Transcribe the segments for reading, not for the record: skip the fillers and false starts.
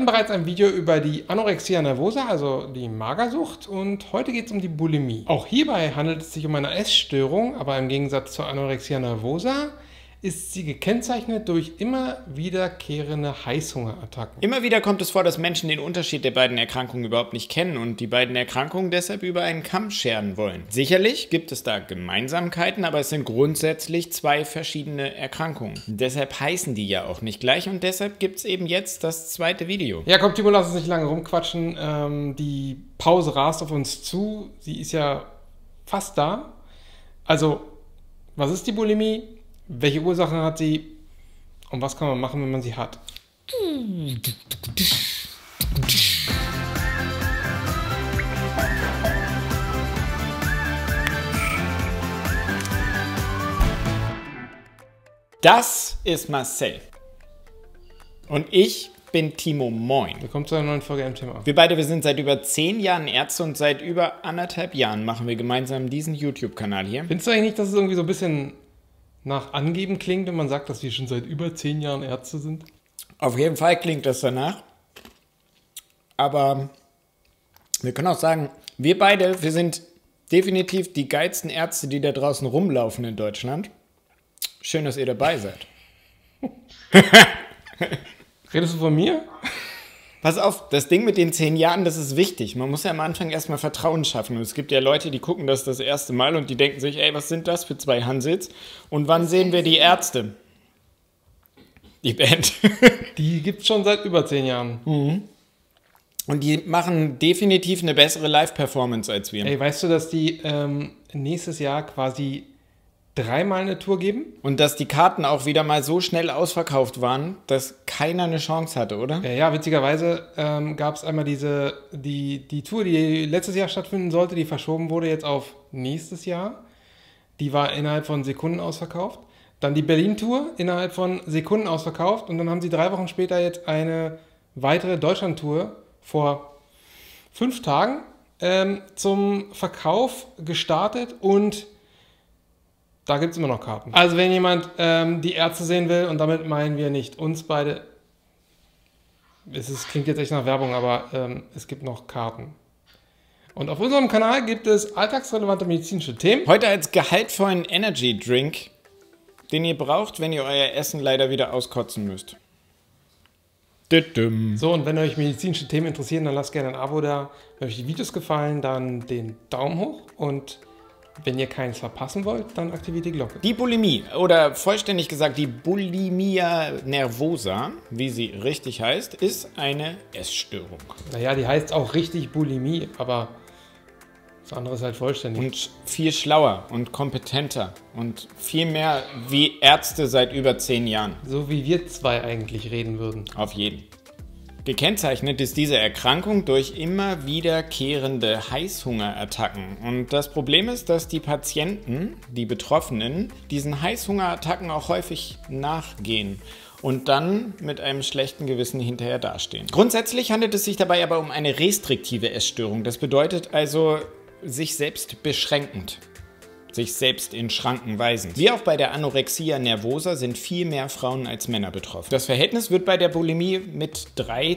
hatten bereits ein Video über die Anorexia nervosa, also die Magersucht, und heute geht es um die Bulimie. Auch hierbei handelt es sich um eine Essstörung, aber im Gegensatz zur Anorexia nervosa ist sie gekennzeichnet durch immer wiederkehrende Heißhungerattacken. Immer wieder kommt es vor, dass Menschen den Unterschied der beiden Erkrankungen überhaupt nicht kennen und die beiden Erkrankungen deshalb über einen Kamm scheren wollen. Sicherlich gibt es da Gemeinsamkeiten, aber es sind grundsätzlich zwei verschiedene Erkrankungen. Deshalb heißen die ja auch nicht gleich und deshalb gibt es eben jetzt das zweite Video. Ja, komm Timo, lass uns nicht lange rumquatschen. Die Pause rast auf uns zu. Sie ist ja fast da. Also, was ist die Bulimie? Welche Ursachen hat sie und was kann man machen, wenn man sie hat? Das ist Marcel. Und ich bin Timo. Moin. Willkommen zu einer neuen Folge MTMA. Wir sind seit über 10 Jahren Ärzte und seit über 1,5 Jahren machen wir gemeinsam diesen YouTube-Kanal hier. Findest du eigentlich nicht, dass es irgendwie so ein bisschen nach Angeben klingt, wenn man sagt, dass wir schon seit über 10 Jahren Ärzte sind? Auf jeden Fall klingt das danach. Aber wir können auch sagen, wir beide, wir sind definitiv die geilsten Ärzte, die da draußen rumlaufen in Deutschland. Schön, dass ihr dabei seid. Redest du von mir? Pass auf, das Ding mit den 10 Jahren, das ist wichtig. Man muss ja am Anfang erstmal Vertrauen schaffen. Und es gibt ja Leute, die gucken das erste Mal und die denken sich, ey, was sind das für zwei Hansels? Und wann sehen wir die Ärzte? Die Band. Die gibt es schon seit über 10 Jahren. Mhm. Und die machen definitiv eine bessere Live-Performance als wir. Ey, weißt du, dass die nächstes Jahr quasi 3-mal eine Tour geben? Und dass die Karten auch wieder mal so schnell ausverkauft waren, dass keiner eine Chance hatte, oder? Ja, witzigerweise gab es einmal die Tour, die letztes Jahr stattfinden sollte, die verschoben wurde jetzt auf nächstes Jahr. Die war innerhalb von Sekunden ausverkauft. Dann die Berlin-Tour, innerhalb von Sekunden ausverkauft. Und dann haben sie 3 Wochen später jetzt eine weitere Deutschland-Tour vor 5 Tagen zum Verkauf gestartet und da gibt es immer noch Karten. Also wenn jemand die Ärzte sehen will, und damit meinen wir nicht uns beide, klingt jetzt echt nach Werbung, aber es gibt noch Karten. Und auf unserem Kanal gibt es alltagsrelevante medizinische Themen. Heute als gehaltvollen Energy Drink, den ihr braucht, wenn ihr euer Essen leider wieder auskotzen müsst. So, und wenn euch medizinische Themen interessieren, dann lasst gerne ein Abo da. Wenn euch die Videos gefallen, dann den Daumen hoch und wenn ihr keins verpassen wollt, dann aktiviert die Glocke. Die Bulimie, oder vollständig gesagt die Bulimia nervosa, wie sie richtig heißt, ist eine Essstörung. Naja, die heißt auch richtig Bulimie, aber das andere ist halt vollständig. Und viel schlauer und kompetenter und viel mehr wie Ärzte seit über 10 Jahren. So wie wir zwei eigentlich reden würden. Auf jeden. Gekennzeichnet ist diese Erkrankung durch immer wiederkehrende Heißhungerattacken. Und das Problem ist, dass die Patienten, die Betroffenen, diesen Heißhungerattacken auch häufig nachgehen und dann mit einem schlechten Gewissen hinterher dastehen. Grundsätzlich handelt es sich dabei aber um eine restriktive Essstörung. Das bedeutet also sich selbst beschränkend. Sich selbst in Schranken weisen. Wie auch bei der Anorexia nervosa sind viel mehr Frauen als Männer betroffen. Das Verhältnis wird bei der Bulimie mit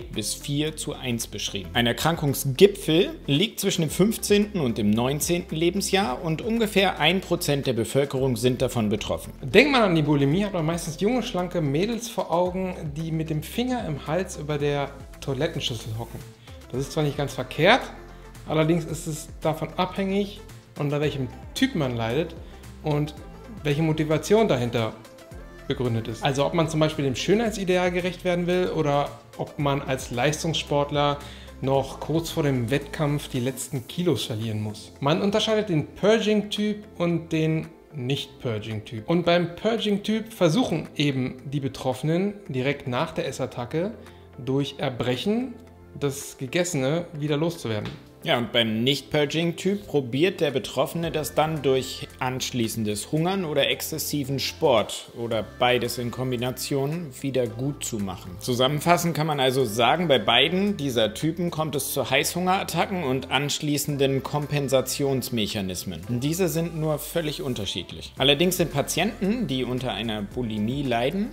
3:4:1 beschrieben. Ein Erkrankungsgipfel liegt zwischen dem 15. und dem 19. Lebensjahr und ungefähr 1% der Bevölkerung sind davon betroffen. Denkt man an die Bulimie, hat man meistens junge, schlanke Mädels vor Augen, die mit dem Finger im Hals über der Toilettenschüssel hocken. Das ist zwar nicht ganz verkehrt, allerdings ist es davon abhängig, unter welchem Typ man leidet und welche Motivation dahinter begründet ist. Also ob man zum Beispiel dem Schönheitsideal gerecht werden will oder ob man als Leistungssportler noch kurz vor dem Wettkampf die letzten Kilos verlieren muss. Man unterscheidet den Purging-Typ und den Nicht-Purging-Typ. Und beim Purging-Typ versuchen eben die Betroffenen direkt nach der Essattacke durch Erbrechen das Gegessene wieder loszuwerden. Ja, und beim Nicht-Purging-Typ probiert der Betroffene das dann durch anschließendes Hungern oder exzessiven Sport oder beides in Kombination wieder gut zu machen. Zusammenfassend kann man also sagen, bei beiden dieser Typen kommt es zu Heißhungerattacken und anschließenden Kompensationsmechanismen. Diese sind nur völlig unterschiedlich. Allerdings sind Patienten, die unter einer Bulimie leiden,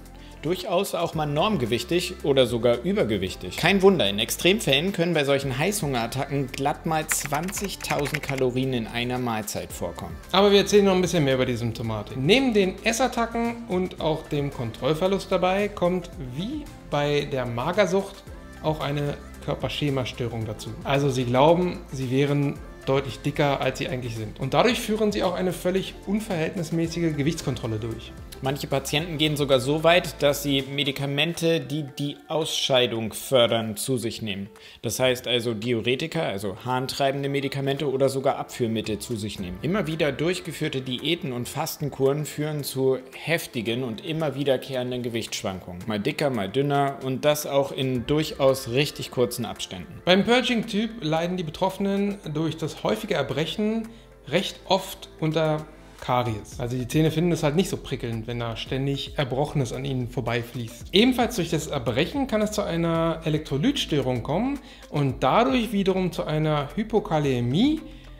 durchaus auch mal normgewichtig oder sogar übergewichtig. Kein Wunder, in Extremfällen können bei solchen Heißhungerattacken glatt mal 20.000 Kalorien in einer Mahlzeit vorkommen. Aber wir erzählen noch ein bisschen mehr über die Symptomatik. Neben den Essattacken und auch dem Kontrollverlust dabei kommt, wie bei der Magersucht, auch eine Körperschemastörung dazu. Also sie glauben, sie wären deutlich dicker, als sie eigentlich sind. Und dadurch führen sie auch eine völlig unverhältnismäßige Gewichtskontrolle durch. Manche Patienten gehen sogar so weit, dass sie Medikamente, die die Ausscheidung fördern, zu sich nehmen. Das heißt also Diuretika, also harntreibende Medikamente oder sogar Abführmittel zu sich nehmen. Immer wieder durchgeführte Diäten und Fastenkuren führen zu heftigen und immer wiederkehrenden Gewichtsschwankungen. Mal dicker, mal dünner und das auch in durchaus richtig kurzen Abständen. Beim Purging-Typ leiden die Betroffenen durch das häufige Erbrechen recht oft unter Karies. Also die Zähne finden es halt nicht so prickelnd, wenn da ständig Erbrochenes an ihnen vorbeifließt. Ebenfalls durch das Erbrechen kann es zu einer Elektrolytstörung kommen und dadurch wiederum zu einer Hypokalämie,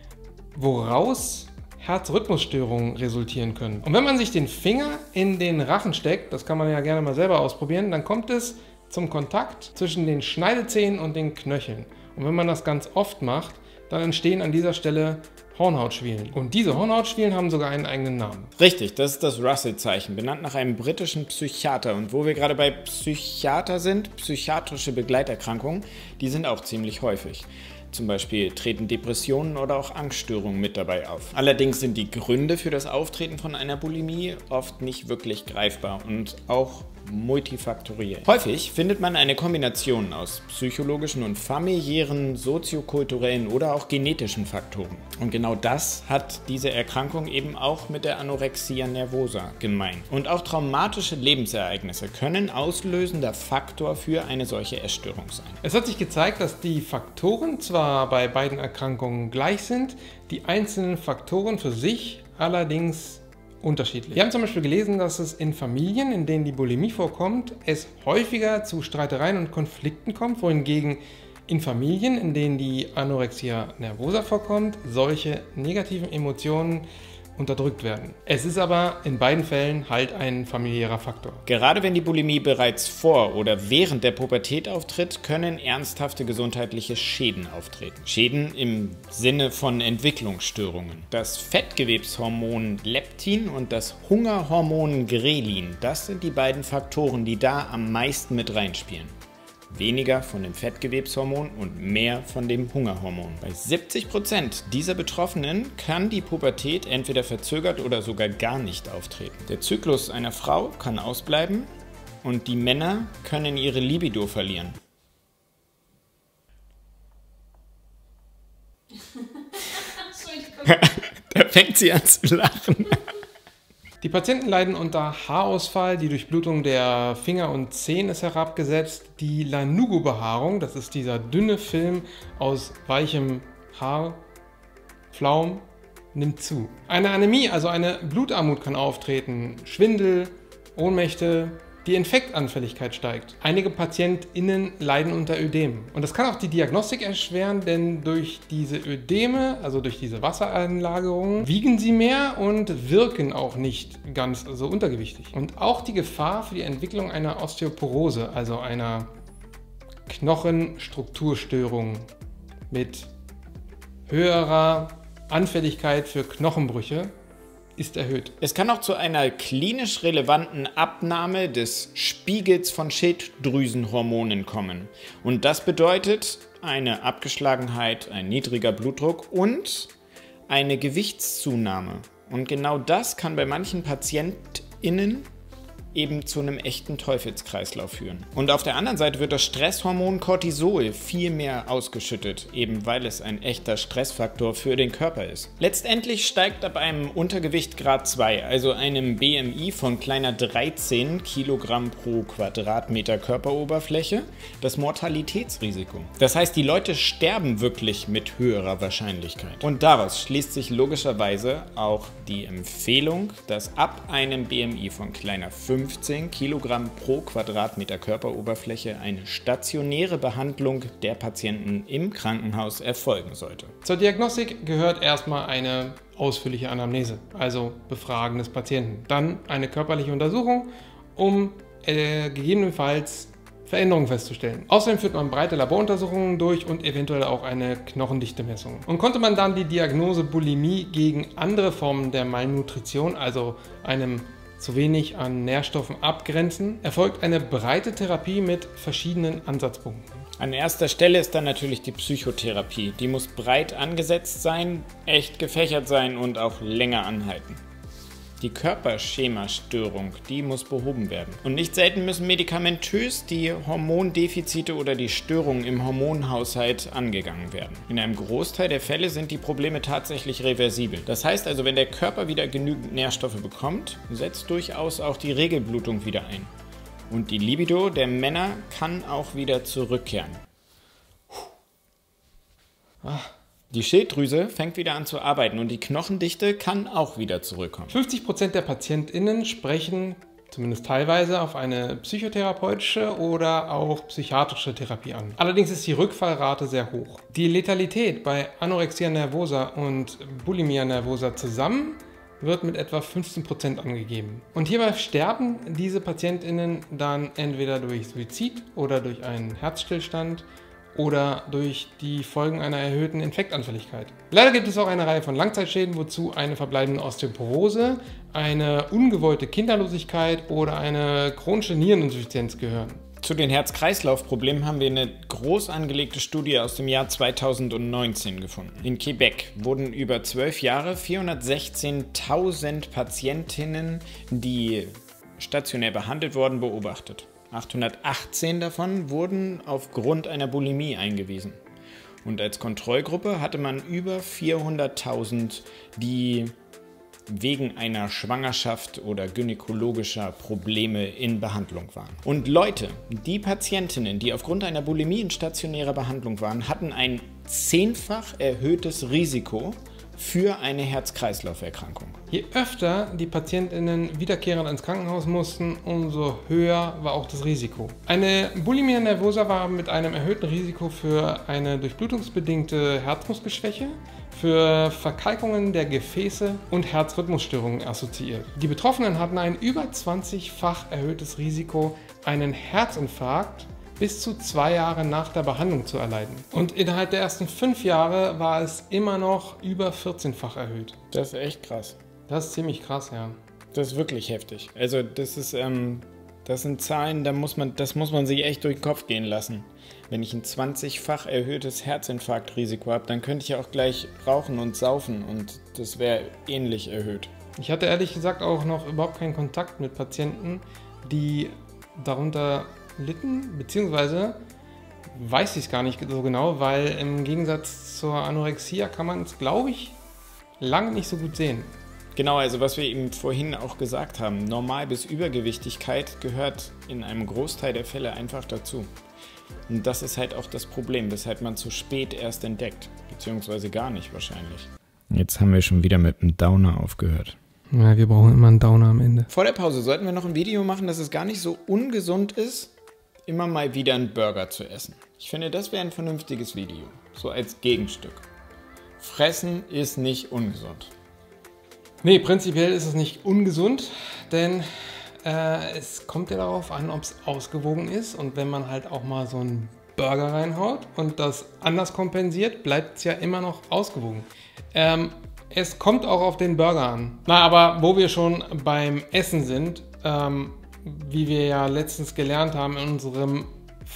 woraus Herzrhythmusstörungen resultieren können. Und wenn man sich den Finger in den Rachen steckt, das kann man ja gerne mal selber ausprobieren, dann kommt es zum Kontakt zwischen den Schneidezähnen und den Knöcheln. Und wenn man das ganz oft macht, dann entstehen an dieser Stelle Hornhautschwielen. Und diese Hornhautschwielen haben sogar einen eigenen Namen. Richtig, das ist das Russell-Zeichen, benannt nach einem britischen Psychiater. Und wo wir gerade bei Psychiater sind, psychiatrische Begleiterkrankungen, die sind auch ziemlich häufig. Zum Beispiel treten Depressionen oder auch Angststörungen mit dabei auf. Allerdings sind die Gründe für das Auftreten von einer Bulimie oft nicht wirklich greifbar und auch multifaktoriell. Häufig findet man eine Kombination aus psychologischen und familiären, soziokulturellen oder auch genetischen Faktoren. Und genau das hat diese Erkrankung eben auch mit der Anorexia nervosa gemein. Und auch traumatische Lebensereignisse können auslösender Faktor für eine solche Essstörung sein. Es hat sich gezeigt, dass die Faktoren zwar bei beiden Erkrankungen gleich sind, die einzelnen Faktoren für sich allerdings unterschiedlich. Wir haben zum Beispiel gelesen, dass es in Familien, in denen die Bulimie vorkommt, es häufiger zu Streitereien und Konflikten kommt, wohingegen in Familien, in denen die Anorexia nervosa vorkommt, solche negativen Emotionen unterdrückt werden. Es ist aber in beiden Fällen halt ein familiärer Faktor. Gerade wenn die Bulimie bereits vor oder während der Pubertät auftritt, können ernsthafte gesundheitliche Schäden auftreten. Schäden im Sinne von Entwicklungsstörungen. Das Fettgewebshormon Leptin und das Hungerhormon Grelin, das sind die beiden Faktoren, die da am meisten mit reinspielen. Weniger von dem Fettgewebshormon und mehr von dem Hungerhormon. Bei 70% dieser Betroffenen kann die Pubertät entweder verzögert oder sogar gar nicht auftreten. Der Zyklus einer Frau kann ausbleiben und die Männer können ihre Libido verlieren. Da fängt sie an zu lachen. Die Patienten leiden unter Haarausfall, die Durchblutung der Finger und Zehen ist herabgesetzt, die Lanugo-Behaarung, das ist dieser dünne Film aus weichem Haar, Flaum, nimmt zu. Eine Anämie, also eine Blutarmut kann auftreten, Schwindel, Ohnmächte, die Infektanfälligkeit steigt. Einige PatientInnen leiden unter Ödem. Und das kann auch die Diagnostik erschweren, denn durch diese Ödeme, also durch diese Wassereinlagerungen, wiegen sie mehr und wirken auch nicht ganz so untergewichtig. Und auch die Gefahr für die Entwicklung einer Osteoporose, also einer Knochenstrukturstörung mit höherer Anfälligkeit für Knochenbrüche, ist erhöht. Es kann auch zu einer klinisch relevanten Abnahme des Spiegels von Schilddrüsenhormonen kommen. Und das bedeutet eine Abgeschlagenheit, ein niedriger Blutdruck und eine Gewichtszunahme. Und genau das kann bei manchen PatientInnen eben zu einem echten Teufelskreislauf führen. Und auf der anderen Seite wird das Stresshormon Cortisol viel mehr ausgeschüttet, eben weil es ein echter Stressfaktor für den Körper ist. Letztendlich steigt ab einem Untergewicht Grad 2, also einem BMI von kleiner 13 Kilogramm pro Quadratmeter Körperoberfläche, das Mortalitätsrisiko. Das heißt, die Leute sterben wirklich mit höherer Wahrscheinlichkeit. Und daraus schließt sich logischerweise auch die Empfehlung, dass ab einem BMI von kleiner 15 Kilogramm pro Quadratmeter Körperoberfläche eine stationäre Behandlung der Patienten im Krankenhaus erfolgen sollte. Zur Diagnostik gehört erstmal eine ausführliche Anamnese, also Befragen des Patienten. Dann eine körperliche Untersuchung, um gegebenenfalls Veränderungen festzustellen. Außerdem führt man breite Laboruntersuchungen durch und eventuell auch eine Knochendichtemessung. Und konnte man dann die Diagnose Bulimie gegen andere Formen der Malnutrition, also einem zu wenig an Nährstoffen, abgrenzen, erfolgt eine breite Therapie mit verschiedenen Ansatzpunkten. An erster Stelle ist dann natürlich die Psychotherapie. Die muss breit angesetzt sein, echt gefächert sein und auch länger anhalten. Die Körperschemastörung, die muss behoben werden. Und nicht selten müssen medikamentös die Hormondefizite oder die Störungen im Hormonhaushalt angegangen werden. In einem Großteil der Fälle sind die Probleme tatsächlich reversibel. Das heißt also, wenn der Körper wieder genügend Nährstoffe bekommt, setzt durchaus auch die Regelblutung wieder ein. Und die Libido der Männer kann auch wieder zurückkehren. Die Schilddrüse fängt wieder an zu arbeiten und die Knochendichte kann auch wieder zurückkommen. 50% der PatientInnen sprechen zumindest teilweise auf eine psychotherapeutische oder auch psychiatrische Therapie an. Allerdings ist die Rückfallrate sehr hoch. Die Letalität bei Anorexia nervosa und Bulimia nervosa zusammen wird mit etwa 15% angegeben. Und hierbei sterben diese PatientInnen dann entweder durch Suizid oder durch einen Herzstillstand oder durch die Folgen einer erhöhten Infektanfälligkeit. Leider gibt es auch eine Reihe von Langzeitschäden, wozu eine verbleibende Osteoporose, eine ungewollte Kinderlosigkeit oder eine chronische Niereninsuffizienz gehören. Zu den Herz-Kreislauf-Problemen haben wir eine groß angelegte Studie aus dem Jahr 2019 gefunden. In Quebec wurden über 12 Jahre 416.000 Patientinnen, die stationär behandelt wurden, beobachtet. 818 davon wurden aufgrund einer Bulimie eingewiesen. Und als Kontrollgruppe hatte man über 400.000, die wegen einer Schwangerschaft oder gynäkologischer Probleme in Behandlung waren. Und Leute, die Patientinnen, die aufgrund einer Bulimie in stationärer Behandlung waren, hatten ein 10-fach erhöhtes Risiko für eine Herz-Kreislauf-Erkrankung. Je öfter die PatientInnen wiederkehrend ins Krankenhaus mussten, umso höher war auch das Risiko. Eine Bulimia nervosa war mit einem erhöhten Risiko für eine durchblutungsbedingte Herzmuskelschwäche, für Verkalkungen der Gefäße und Herzrhythmusstörungen assoziiert. Die Betroffenen hatten ein über 20-fach erhöhtes Risiko, einen Herzinfarkt bis zu 2 Jahre nach der Behandlung zu erleiden. Und innerhalb der ersten 5 Jahre war es immer noch über 14-fach erhöht. Das ist echt krass. Das ist ziemlich krass, ja. Das ist wirklich heftig. Also das sind Zahlen, das muss man sich echt durch den Kopf gehen lassen. Wenn ich ein 20-fach erhöhtes Herzinfarktrisiko habe, dann könnte ich ja auch gleich rauchen und saufen und das wäre ähnlich erhöht. Ich hatte ehrlich gesagt auch noch überhaupt keinen Kontakt mit Patienten, die darunter litten, beziehungsweise weiß ich es gar nicht so genau, weil im Gegensatz zur Anorexia kann man es, glaube ich, lange nicht so gut sehen. Genau, also was wir eben vorhin auch gesagt haben, Normal- bis Übergewichtigkeit gehört in einem Großteil der Fälle einfach dazu. Und das ist halt auch das Problem, weshalb man zu spät erst entdeckt, beziehungsweise gar nicht wahrscheinlich. Jetzt haben wir schon wieder mit einem Downer aufgehört. Ja, wir brauchen immer einen Downer am Ende. Vor der Pause sollten wir noch ein Video machen, dass es gar nicht so ungesund ist, immer mal wieder einen Burger zu essen. Ich finde, das wäre ein vernünftiges Video, so als Gegenstück. Fressen ist nicht ungesund. Nee, prinzipiell ist es nicht ungesund, denn es kommt ja darauf an, ob es ausgewogen ist. Und wenn man halt auch mal so einen Burger reinhaut und das anders kompensiert, bleibt es ja immer noch ausgewogen. Es kommt auch auf den Burger an. Na, aber wo wir schon beim Essen sind, wie wir ja letztens gelernt haben in unserem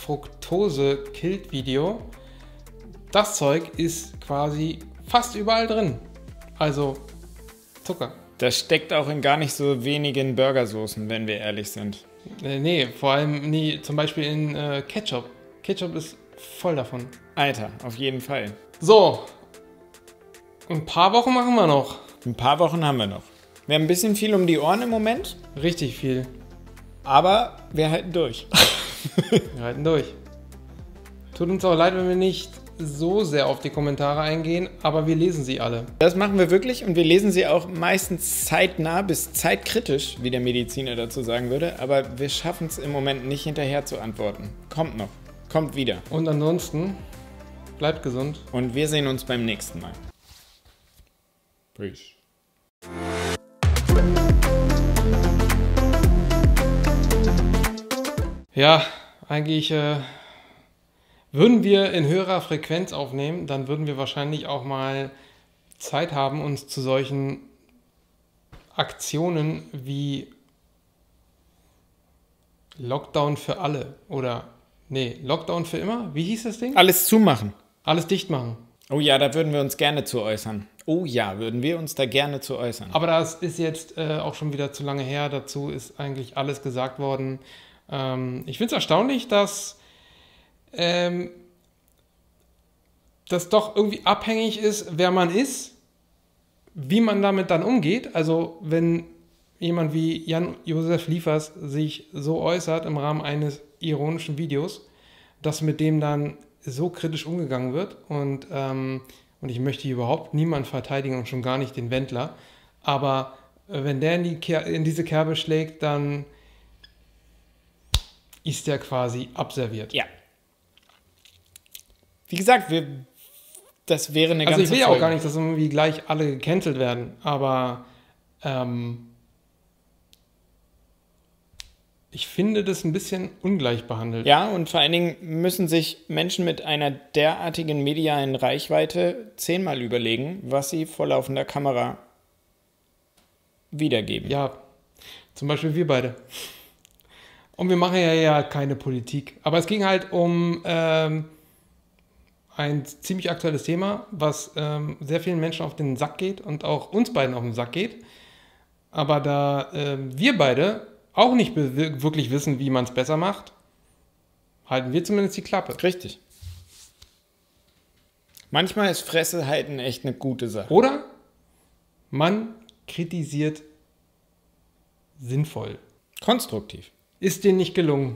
Fructose-Killt-Video, das Zeug ist quasi fast überall drin. Also Zucker. Das steckt auch in gar nicht so wenigen Burgersoßen, wenn wir ehrlich sind. Nee, vor allem nie, zum Beispiel in Ketchup. Ketchup ist voll davon. Alter, auf jeden Fall. So, ein paar Wochen machen wir noch. Ein paar Wochen haben wir noch. Wir haben ein bisschen viel um die Ohren im Moment. Richtig viel. Aber wir halten durch. Wir halten durch. Tut uns auch leid, wenn wir nicht so sehr auf die Kommentare eingehen, aber wir lesen sie alle. Das machen wir wirklich und wir lesen sie auch meistens zeitnah bis zeitkritisch, wie der Mediziner dazu sagen würde. Aber wir schaffen es im Moment nicht hinterher zu antworten. Kommt noch. Kommt wieder. Und ansonsten, bleibt gesund. Und wir sehen uns beim nächsten Mal. Peace. Ja, eigentlich würden wir in höherer Frequenz aufnehmen, dann würden wir wahrscheinlich auch mal Zeit haben, uns zu solchen Aktionen wie Lockdown für alle oder, nee, Lockdown für immer? Wie hieß das Ding? Alles zumachen. Alles dicht machen. Oh ja, da würden wir uns gerne zu äußern. Oh ja, würden wir uns da gerne zu äußern. Aber das ist jetzt auch schon wieder zu lange her. Dazu ist eigentlich alles gesagt worden. Ich finde es erstaunlich, dass das doch irgendwie abhängig ist, wer man ist, wie man damit dann umgeht. Also wenn jemand wie Jan-Josef Liefers sich so äußert im Rahmen eines ironischen Videos, dass mit dem dann so kritisch umgegangen wird und ich möchte hier überhaupt niemanden verteidigen und schon gar nicht den Wendler, aber wenn der in diese Kerbe schlägt, dann ist der quasi abserviert. Ja. Wie gesagt, das wäre eine ganze Also ich will ja auch Folge. gar nicht, dass irgendwie gleich alle gecancelt werden, aber ich finde das ein bisschen ungleich behandelt. Ja, und vor allen Dingen müssen sich Menschen mit einer derartigen medialen Reichweite 10-mal überlegen, was sie vor laufender Kamera wiedergeben. Ja, zum Beispiel wir beide. Und wir machen ja keine Politik. Aber es ging halt um ein ziemlich aktuelles Thema, was sehr vielen Menschen auf den Sack geht und auch uns beiden auf den Sack geht. Aber da wir beide auch nicht wirklich wissen, wie man es besser macht, halten wir zumindest die Klappe. Richtig. Manchmal ist Fresse halten echt eine gute Sache. Oder man kritisiert sinnvoll. Konstruktiv. Ist dir nicht gelungen.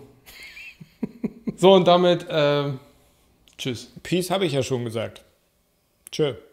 So, und damit tschüss. Peace habe ich ja schon gesagt. Tschö.